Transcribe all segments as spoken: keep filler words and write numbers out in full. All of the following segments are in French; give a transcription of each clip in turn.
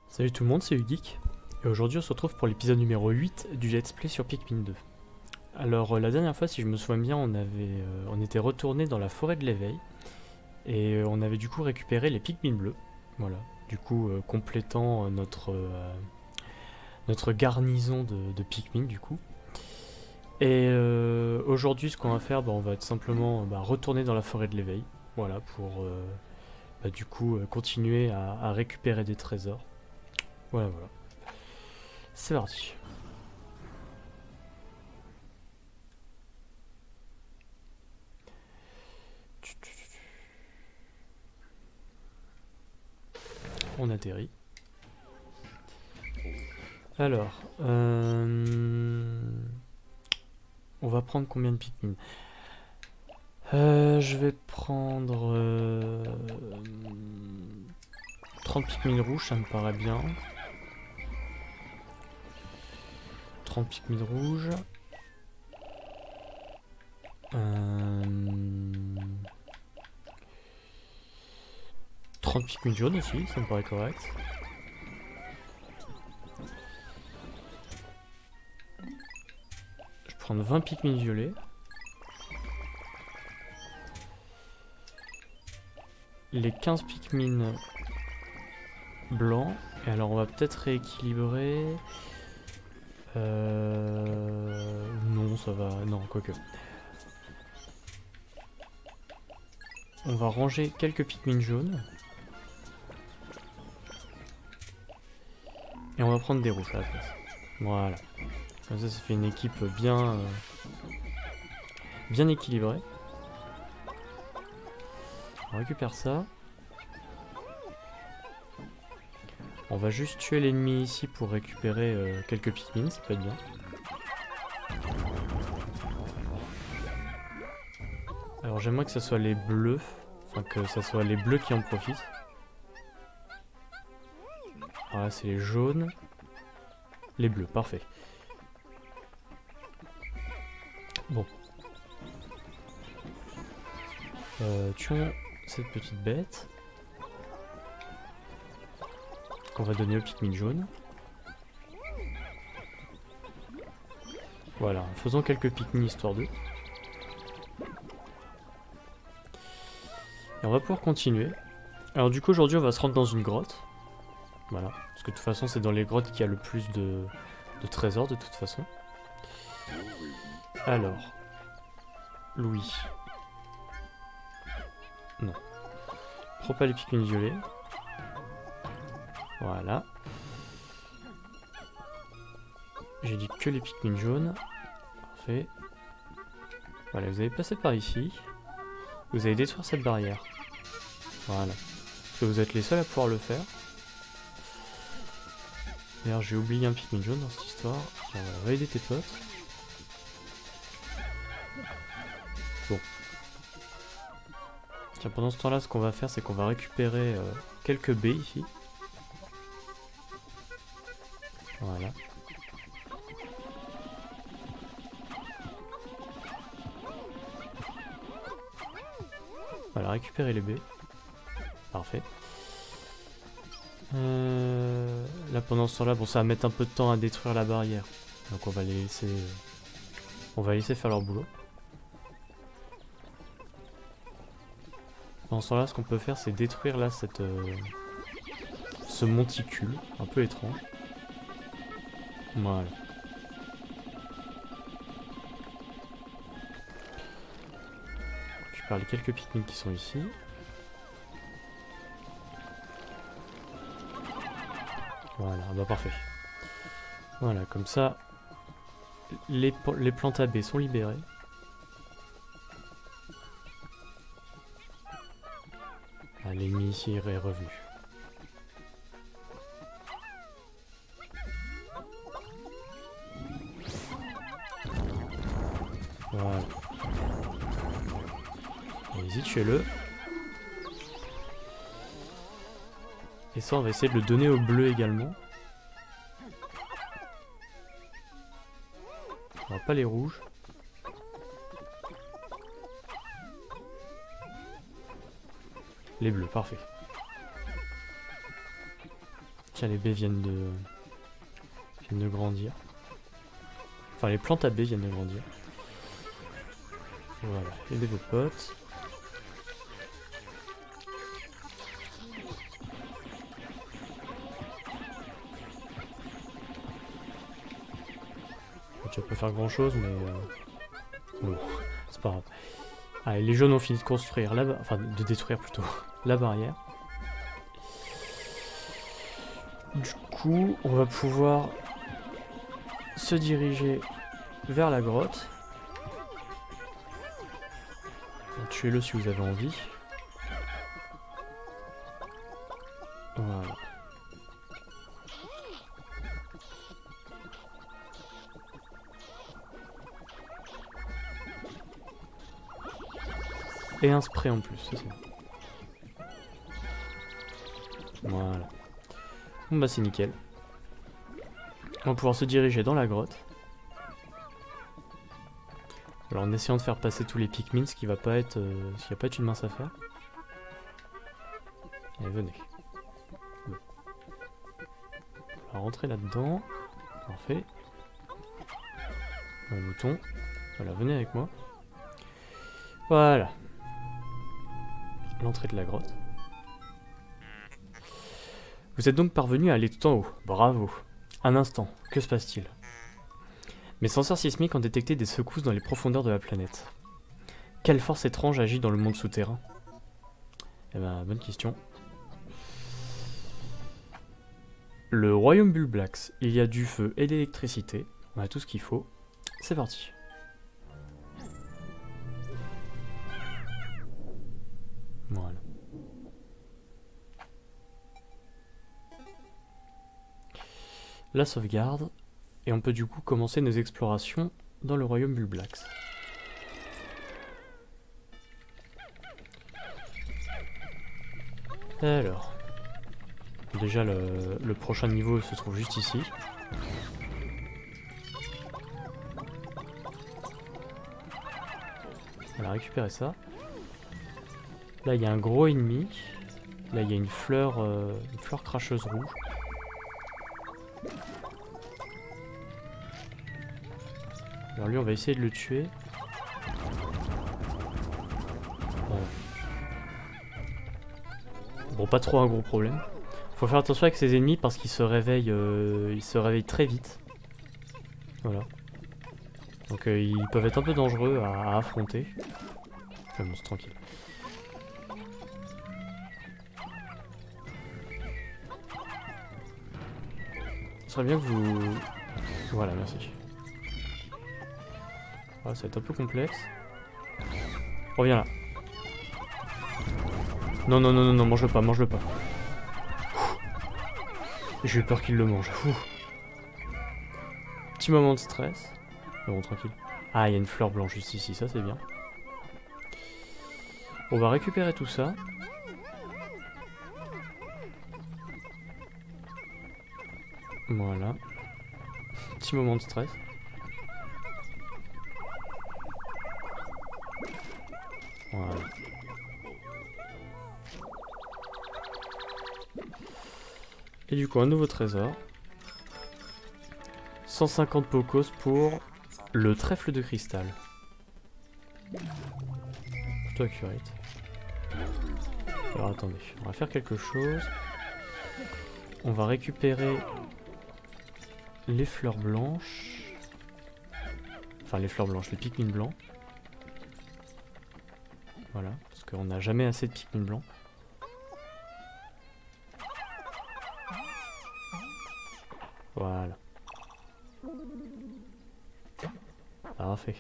Salut tout le monde, c'est Ugeek, et aujourd'hui on se retrouve pour l'épisode numéro huit du Let's Play sur Pikmin deux. Alors euh, la dernière fois, si je me souviens bien, on, avait, euh, on était retourné dans la forêt de l'éveil, et euh, on avait du coup récupéré les Pikmin bleus, voilà, du coup euh, complétant euh, notre, euh, notre garnison de, de Pikmin du coup. Et euh, aujourd'hui ce qu'on va faire, bah, on va tout simplement bah, retourner dans la forêt de l'éveil, voilà, pour euh, bah, du coup euh, continuer à, à récupérer des trésors. Voilà, voilà. C'est parti. On atterrit. Alors, euh... on va prendre combien de Pikmin? euh, Je vais prendre euh... trente Pikmin rouges, ça me paraît bien. trente Pikmin rouges. Euh... trente Pikmin jaunes aussi, ça me paraît correct. Je vais prendre vingt Pikmin violets. Les quinze Pikmin blancs. Et alors on va peut-être rééquilibrer. Euh... Non, ça va. Non, quoique. On va ranger quelques Pikmin jaunes. Et on va prendre des rouges à la place. Voilà. Comme ça, ça fait une équipe bien, euh, bien équilibrée. On récupère ça. On va juste tuer l'ennemi ici pour récupérer euh, quelques Pikmin, ça peut être bien. Alors j'aimerais que ce soit les bleus, enfin que ce soit les bleus qui en profitent. Alors là c'est les jaunes, les bleus, parfait. Bon. Euh, tuons cette petite bête. Qu'on va donner au Pikmin jaune. Voilà, faisons quelques Pikmin histoire d'eux. Et on va pouvoir continuer. Alors du coup aujourd'hui on va se rendre dans une grotte. Voilà, parce que de toute façon c'est dans les grottes qu'il y a le plus de, de trésors de toute façon. Alors, Louis. Non. Prends pas les Pikmin violets. Voilà. J'ai dit que les Pikmin jaunes. Parfait. Voilà, vous allez passer par ici. Vous allez détruire cette barrière. Voilà. Parce que vous êtes les seuls à pouvoir le faire. D'ailleurs, j'ai oublié un Pikmin jaune dans cette histoire. Tiens, voilà, va aider tes potes. Bon. Tiens, pendant ce temps-là, ce qu'on va faire, c'est qu'on va récupérer euh, quelques baies ici. Voilà. Voilà, récupérer les baies. Parfait. Euh, là, pendant ce temps-là, bon, ça va mettre un peu de temps à détruire la barrière. Donc on va les laisser... Euh, on va laisser faire leur boulot. Pendant ce temps-là, ce qu'on peut faire, c'est détruire là cette... Euh, ce monticule, un peu étrange. Voilà. Je parle de quelques Pikmin qui sont ici. Voilà, bah parfait. Voilà, comme ça, les, les plantes à baies sont libérées. Ah, l'ennemi ici est revenu. Voilà. Allez-y, tuez-le. Et ça, on va essayer de le donner au bleu également. On va pas les rouges. Les bleus, parfait. Tiens, les baies viennent de... viennent de grandir. Enfin, les plantes à baies viennent de grandir. Voilà, aidez vos potes. Tu vas pas faire grand chose, mais... Euh... Bon, c'est pas grave. Allez, les jaunes ont fini de construire la... Enfin, de détruire plutôt la barrière. Du coup, on va pouvoir se diriger vers la grotte. Tuez-le si vous avez envie. Voilà. Et un spray en plus, c'est ça. Voilà. Bon bah c'est nickel. On va pouvoir se diriger dans la grotte. Alors en essayant de faire passer tous les Pikmin, ce qui va pas être, euh, ce qui va pas être une mince affaire. Allez, venez. Bon. On va rentrer là-dedans. Parfait. Un bouton. Voilà, venez avec moi. Voilà. L'entrée de la grotte. Vous êtes donc parvenu à aller tout en haut. Bravo. Un instant, que se passe-t-il? Mes senseurs sismiques ont détecté des secousses dans les profondeurs de la planète. Quelle force étrange agit dans le monde souterrain? Eh ben, bonne question. Le royaume Bulblax, il y a du feu et de l'électricité. On a tout ce qu'il faut. C'est parti. Voilà. La sauvegarde. Et on peut du coup commencer nos explorations dans le royaume Bulblax. Alors. Déjà le, le prochain niveau se trouve juste ici. On va récupérer ça. Là il y a un gros ennemi. Là il y a une fleur, euh, une fleur cracheuse rouge. Alors lui on va essayer de le tuer. Bon, bon pas trop un gros problème. Faut faire attention avec ces ennemis parce qu'ils se réveillent, euh, ils se réveillent très vite. Voilà. Donc euh, ils peuvent être un peu dangereux à, à affronter. Enfin bon, c'est tranquille. Ce serait bien que vous... Voilà, merci. Ah, ça va être un peu complexe. Reviens là. Non, non, non, non, non, mange-le pas, mange-le pas. J'ai eu peur qu'il le mange. Ouh. Petit moment de stress. Mais bon, tranquille. Ah, il y a une fleur blanche juste ici, ça c'est bien. On va récupérer tout ça. Voilà. Petit moment de stress. Voilà. Et du coup, un nouveau trésor. cent cinquante Pocos pour le trèfle de cristal. Plutôt accurate. Alors attendez, on va faire quelque chose. On va récupérer les fleurs blanches. Enfin les fleurs blanches, les Pikmin blancs. Voilà, parce qu'on n'a jamais assez de Pikmin blancs. Voilà. Parfait.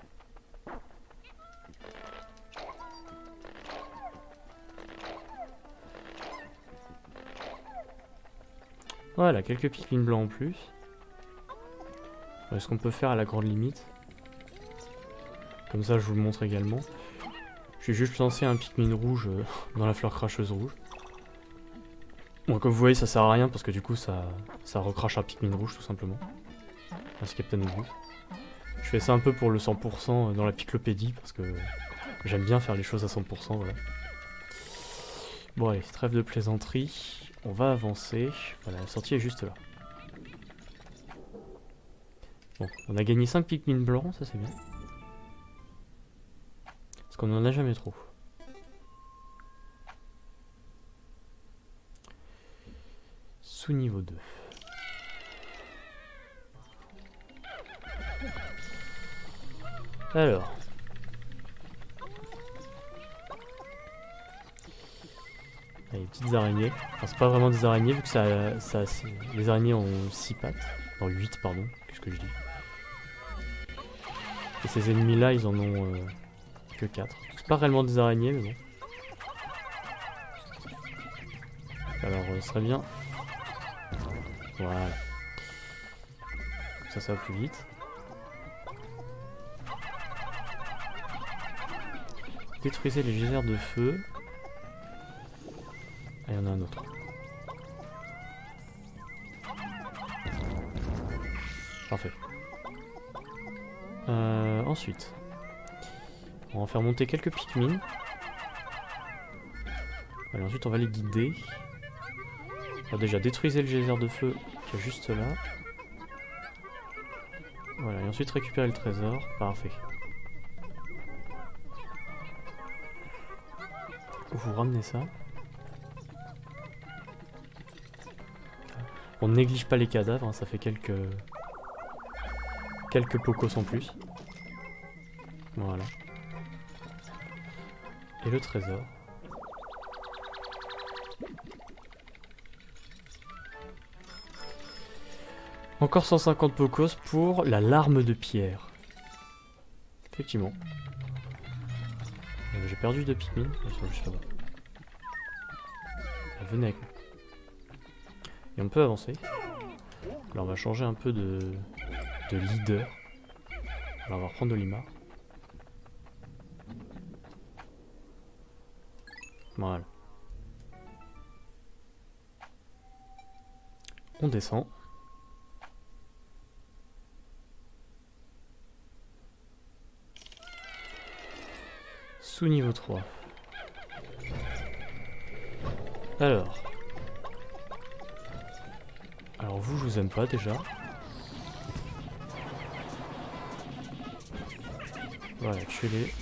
Voilà, quelques Pikmin blancs en plus. Est-ce qu'on peut faire à la grande limite? Comme ça, je vous le montre également. Je vais juste lancer un Pikmin rouge euh, dans la fleur cracheuse rouge. Bon, comme vous voyez, ça sert à rien parce que du coup, ça, ça recrache un Pikmin rouge tout simplement. Merci Captain Obvious. Je fais ça un peu pour le cent pour cent dans la piclopédie parce que j'aime bien faire les choses à cent pour cent, voilà. Bon allez, trêve de plaisanterie. on va avancer. Voilà, la sortie est juste là. Bon, on a gagné cinq Pikmin blancs, ça c'est bien. Parce qu'on n'en a jamais trop. Sous niveau deux. Alors. Ah, les petites araignées. Enfin, c'est pas vraiment des araignées vu que ça, ça les araignées ont six pattes. Non, huit pardon. Qu'est-ce que je dis? Et ces ennemis là ils en ont euh, que quatre. C'est pas réellement des araignées mais bon. Alors euh, ce serait bien. Voilà. Comme ça ça va plus vite. Détruisez les geysers de feu. Ah, il y en a un autre. Parfait. Euh, ensuite, on va en faire monter quelques Pikmin. Allez, ensuite on va les guider. Alors déjà, détruisez le geyser de feu qui est juste là. Voilà, et ensuite récupérer le trésor. Parfait. Vous ramenez ça. On ne néglige pas les cadavres, hein, ça fait quelques... quelques pocos en plus. Voilà. Et le trésor. Encore cent cinquante pocos pour la larme de pierre. Effectivement. Euh, J'ai perdu deux Pikmin. Ils sont juste là-bas. Ah, venez avec moi. Et on peut avancer. Là on va changer un peu de, de leader. Alors on va reprendre Olimar. Voilà. On descend. Sous niveau trois. Alors. Alors vous, je vous aime pas déjà. Voilà, tuez-les.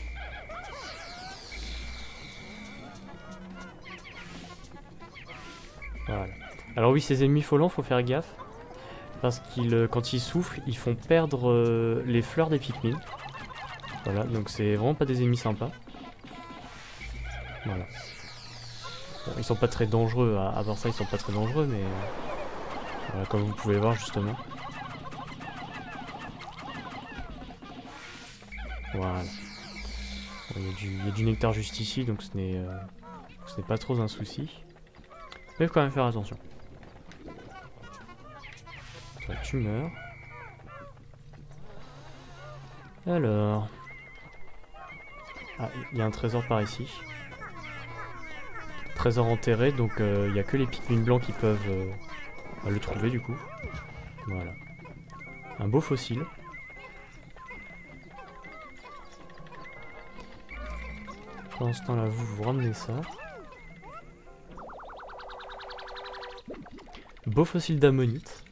Voilà. Alors oui, ces ennemis volants, faut faire gaffe. Parce qu'ils, quand ils soufflent, ils font perdre euh, les fleurs des Pikmin. Voilà, donc c'est vraiment pas des ennemis sympas. Voilà. Bon, ils sont pas très dangereux, à, à part ça ils sont pas très dangereux, mais... Voilà, comme vous pouvez voir justement. Voilà. Bon, il, y a du, il y a du nectar juste ici, donc ce n'est euh, ce n'est pas trop un souci. Mais il faut quand même faire attention. Toi, tu meurs. Alors... Ah, il y a un trésor par ici. Trésor enterré, donc il euh, n'y a que les Pikmin blancs qui peuvent euh, le trouver du coup. Voilà. Un beau fossile. Pendant ce temps-là, vous vous ramenez ça. Beau fossile d'ammonite.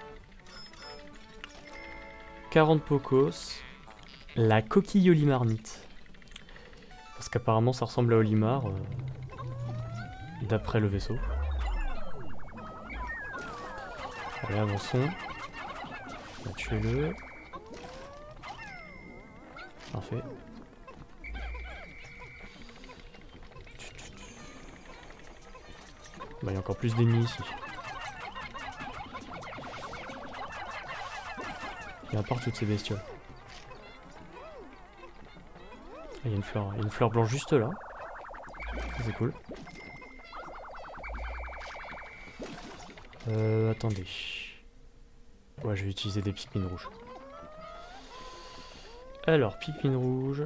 quarante pocos. La coquille olimarnite. Parce qu'apparemment ça ressemble à Olimar. Euh, D'après le vaisseau. Allez, avançons. On va tuer le. Parfait. Bah, il y a encore plus d'ennemis ici. Et à part toutes ces bestioles. Ah, il y a une fleur, il y a une fleur blanche juste là. C'est cool. Euh, attendez. Ouais, je vais utiliser des Pikmin rouges. Alors, Pikmin rouge.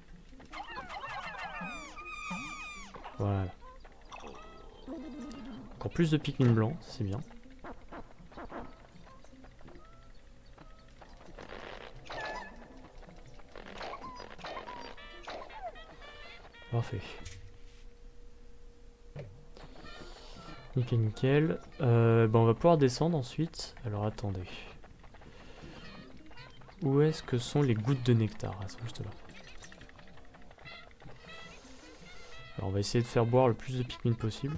Voilà. Encore plus de Pikmin blancs, c'est bien. Parfait. Nickel, nickel. Euh, bah on va pouvoir descendre ensuite. Alors attendez. Où est-ce que sont les gouttes de nectar? Elles sont juste là. Alors on va essayer de faire boire le plus de Pikmin possible.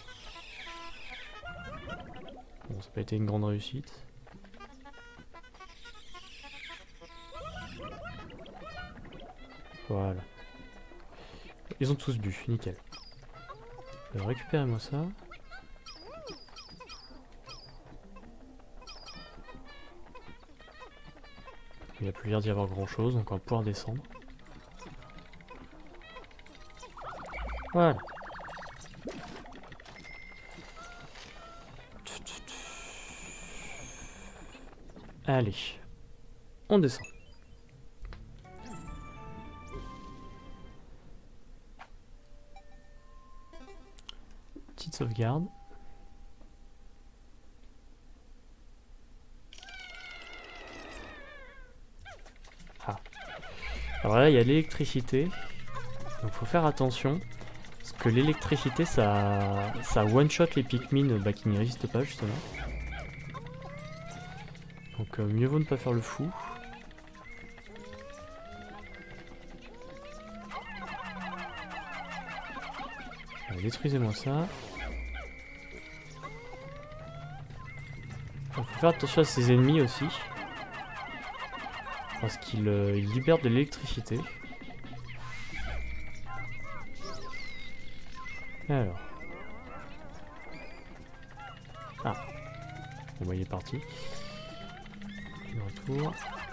Bon, ça n'a pas été une grande réussite. Voilà. Ils ont tous bu, nickel. Euh, récupérez-moi ça. Il n'y a plus l'air d'y avoir grand chose, donc on va pouvoir descendre. Voilà. Allez, on descend. Petite sauvegarde. Ah. Alors là, il y a l'électricité. Donc faut faire attention. Parce que l'électricité, ça, ça one-shot les Pikmin bah, qui n'y résistent pas, justement. Donc euh, mieux vaut ne pas faire le fou. Détruisez-moi ça. Il faut faire attention à ses ennemis aussi. Parce qu'ils euh, libèrent de l'électricité. Alors. Ah. Bon bah il est parti. De retour.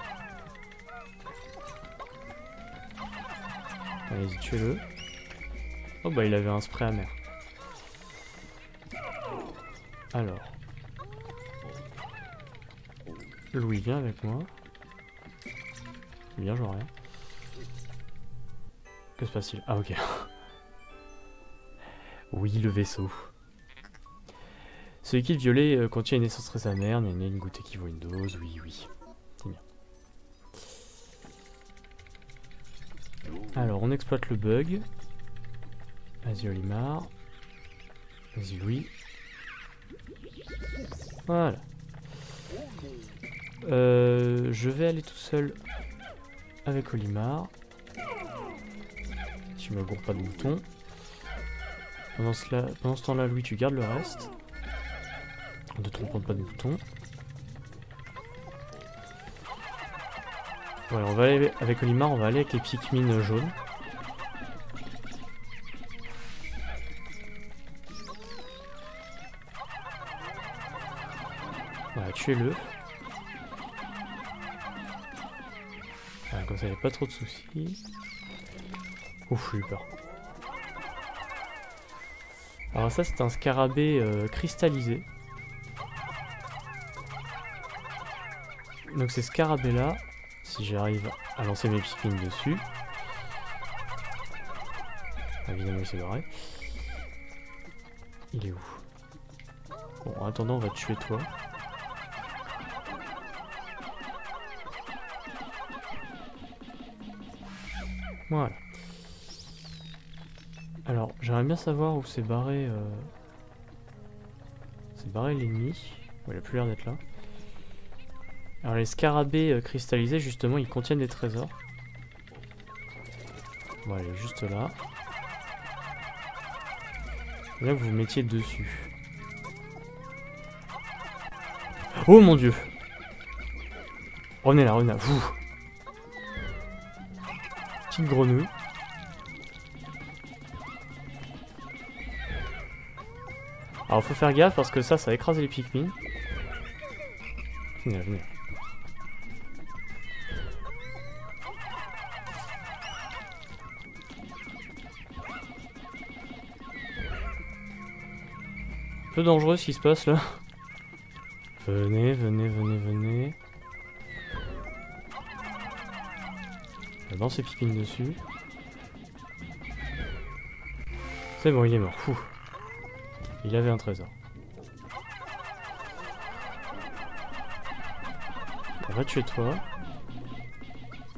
Allez-y, tuez-le. Oh bah il avait un spray amer. Alors. Louis, viens avec moi. Bien, je vois rien. Que se passe-t-il? Ah ok. Oui, le vaisseau. Ce liquide violet euh, contient une essence très amère, il y a une goutte équivaut à une dose, oui, oui. C'est bien. Alors, on exploite le bug. Vas-y, Olimar. Vas-y, Louis. Voilà. Euh, je vais aller tout seul avec Olimar. Si je me gourre pas de boutons. Pendant ce, pendant ce temps-là, Louis, tu gardes le reste. Ne te trompe pas de boutons. Voilà, on va aller avec Olimar, on va aller avec les Pikmin jaunes. Voilà, tuez-le. Voilà, comme ça, il n'y a pas trop de soucis. Ouf, j'ai eu peur. Alors ça, c'est un scarabée euh, cristallisé. Donc ces scarabées là, si j'arrive à lancer mes Pikmin dessus, évidemment il s'est barré. Il est où? Bon, en attendant on va tuer toi. Voilà. Alors j'aimerais bien savoir où s'est barré euh... c'est barré l'ennemi. Bon, il a plus l'air d'être là. Alors les scarabées euh, cristallisés justement ils contiennent des trésors. Voilà, il est juste là. Et là vous vous mettiez dessus. Oh mon dieu! Revenez là, revenez là. Vous. Petite grenouille. Alors faut faire gaffe parce que ça, ça a écrasé les Pikmin. Venez là, venez là. Un peu dangereux ce qui se passe là. Venez, venez, venez, venez. On va lancer Pikmin dessus. C'est bon, il est mort. Fou. Il avait un trésor. On va tuer toi.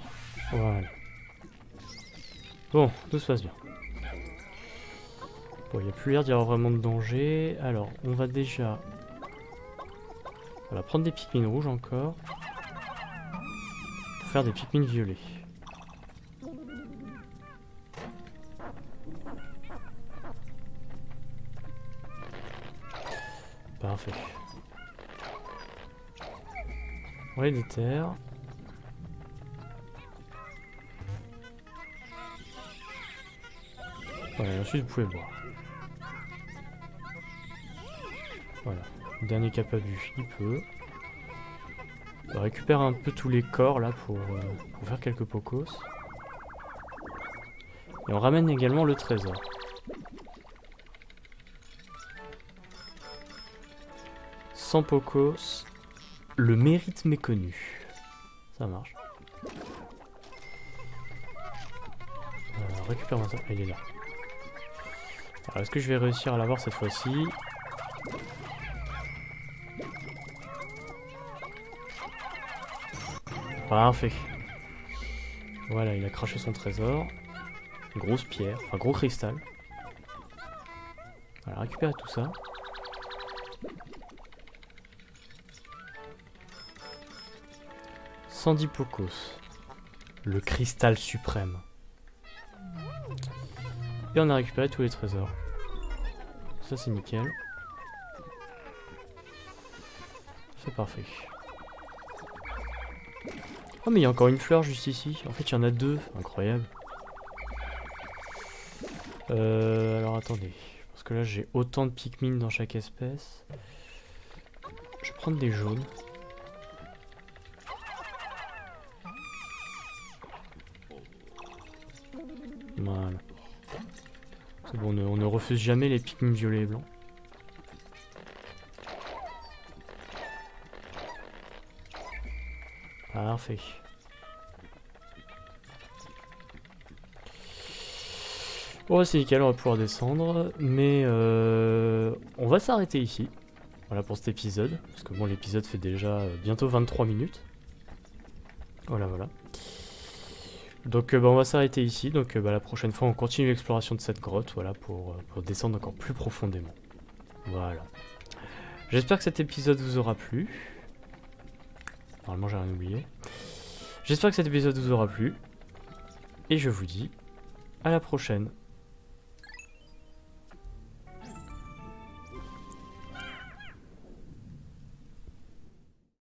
Voilà. Bon, tout se passe bien. Bon, il n'y a plus l'air d'y avoir vraiment de danger. Alors, on va déjà... Voilà, prendre des Pikmin rouges encore. Pour faire des Pikmin violets. Parfait. On les déterre. Voilà, ensuite vous pouvez boire. Voilà. Le dernier qui n'a pas bu, il peut. On récupère un peu tous les corps là pour, euh, pour faire quelques pocos. Et on ramène également le trésor. Sans pocos, le mérite méconnu. Ça marche. Voilà, récupère-moi ça. Il est là. Alors, est-ce que je vais réussir à l'avoir cette fois-ci? Parfait. Voilà, il a craché son trésor. Grosse pierre, enfin gros cristal. Voilà, récupérer tout ça. cent dix pocos. Le cristal suprême. Et on a récupéré tous les trésors. Ça c'est nickel. C'est parfait. Oh mais il y a encore une fleur juste ici. En fait il y en a deux. Incroyable. Euh, alors attendez. Parce que là j'ai autant de Pikmin dans chaque espèce. Je vais prendre des jaunes. Voilà. C'est bon, on ne, on ne refuse jamais les Pikmin violets et blancs. Parfait. Bon, c'est nickel, on va pouvoir descendre. Mais euh, on va s'arrêter ici. Voilà pour cet épisode. Parce que bon, l'épisode fait déjà bientôt vingt-trois minutes. Voilà, voilà. Donc euh, bah, on va s'arrêter ici. Donc euh, bah, la prochaine fois, on continue l'exploration de cette grotte. Voilà, pour, pour descendre encore plus profondément. Voilà. J'espère que cet épisode vous aura plu. Normalement, j'ai rien oublié. J'espère que cet épisode vous aura plu. Et je vous dis à la prochaine.